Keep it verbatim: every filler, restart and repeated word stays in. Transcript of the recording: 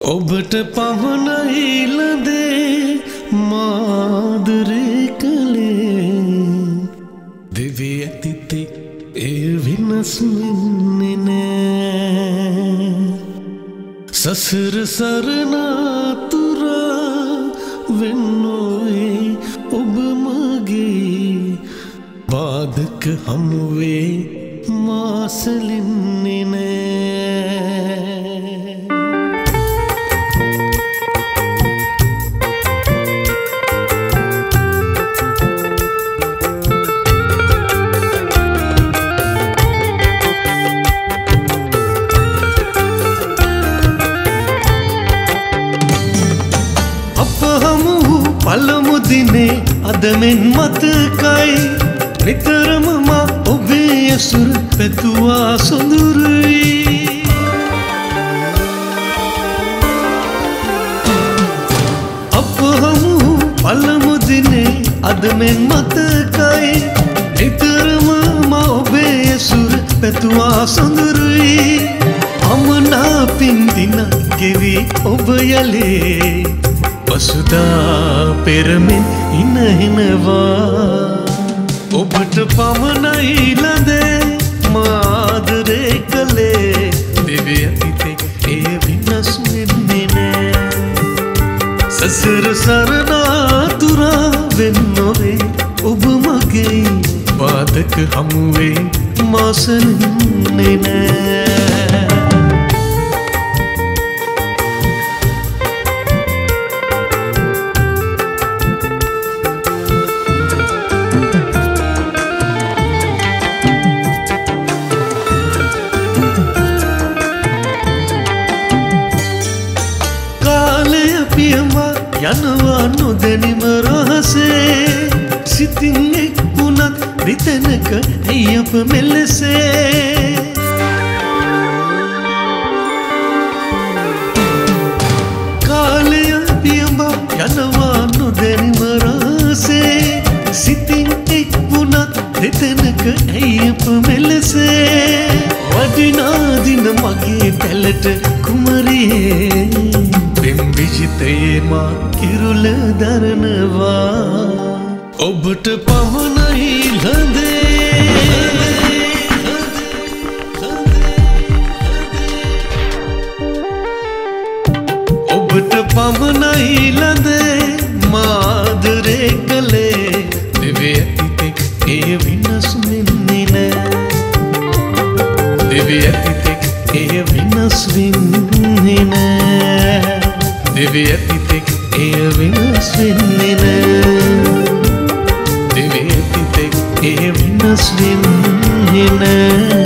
ඔබට පමණයි ළඳේ මාදුරේ කලේ දෙවි ඇතිතේ ඒ වෙනස් වෙන්නේ නෑ සසර සරණාතුරා වෙන්නෝයි ඔබ මගේ බාධක හමුවේ මාසලින්නේ නෑ පළමු දිනේ අද මෙන් මතකයි නිතරම මා ඔබේ ඇසුර පැතුවා සොඳුරුයි අප හමු පළමු දිනේ අද මෙන් මතකයි නිතරම මා ඔබේ ඇසුර පැතුවා සොඳුරුයි අමනාපින් දින ගෙවි ඔබ යලේ වසුදා පෙරමෙන් ඉනහිනවා ඔබට පමණයි ළඳේ මාදරේ කලේ දෙවිය හිතේ ඒ වෙනස් වෙන්නේ නෑ සසර සරණාතුරා වෙන්නෝවේ ඔබ මගේ බාධක හමුවේ මාසලින්නේ නෑ යනවා නොදැනිම රහසේ සිතින් එක් වුණත් රිතැනක ඇයි අප මෙලෙසේ කාලය පියඹා යනවා නොදැනිම රහසේ සිතින් එක් වුණත් රිතැනක ඇයි අප මෙලෙසේ වටිනා දින මගේ පැලට කුමරියේ විජිතයේ මා කිරුල දරනවා ඔබට පමණයි ළඳේ ඔබට පමණයි ළඳේ මාදරේ කලේ දෙවි ඇතිතෙක් ඒ වෙනස් වෙන්නේ නෑ දෙවි ඇතිතෙක් ඒ වෙනස් වෙන්නේ නෑ දෙවි ඇතිතෙක් එය වෙනස් වෙන්නේ නෑ දෙවි ඇතිතෙක් එය වෙනස් වෙන්නේ නෑ